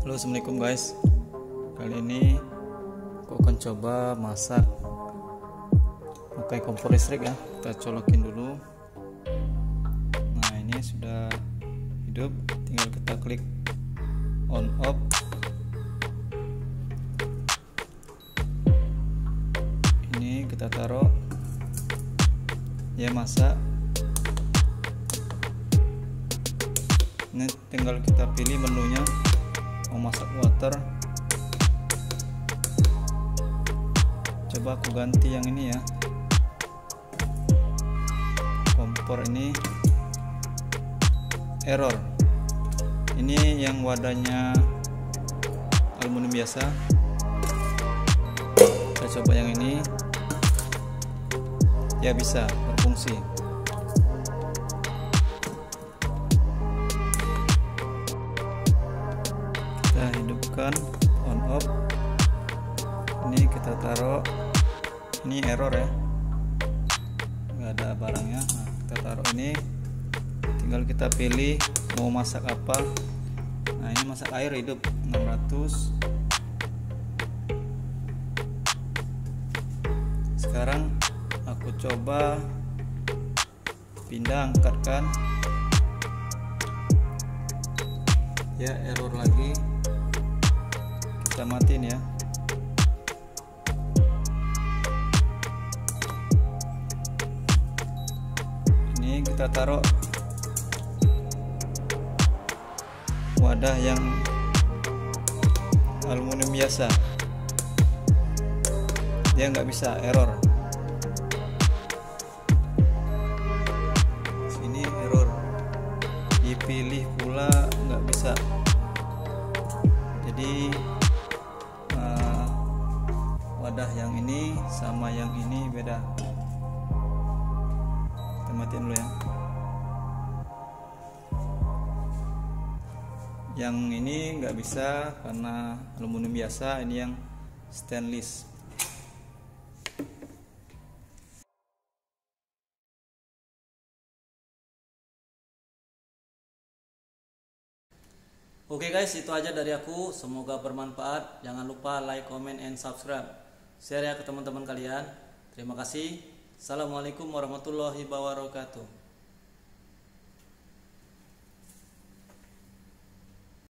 Halo, assalamualaikum guys. Kali ini aku akan coba masak pakai kompor listrik ya. Kita colokin dulu. Nah, ini sudah hidup, tinggal kita klik on off. Ini kita taruh ya, masak. Ini tinggal kita pilih menunya, mau masak water. Coba aku ganti yang ini ya, kompor ini error. Ini yang wadahnya aluminium biasa. Kita coba yang ini, ya bisa berfungsi. Kita hidupkan on off. Ini kita taruh, ini error ya, nggak ada barangnya. Nah, kita taruh ini, tinggal kita pilih mau masak apa. Nah, ini masak air hidup 600. Sekarang aku coba pindah, angkatkan. Ya, error lagi. Kita matiin ya. Ini kita taruh wadah yang aluminium biasa, dia nggak bisa, error. Sini error, dipilih pula nggak bisa. Jadi wadah yang ini sama yang ini beda. Kita matiin dulu ya. Yang ini nggak bisa karena aluminium biasa, ini yang stainless. Oke guys, itu aja dari aku. Semoga bermanfaat. Jangan lupa like, comment, and subscribe. Share ya ke teman-teman kalian. Terima kasih. Assalamualaikum warahmatullahi wabarakatuh.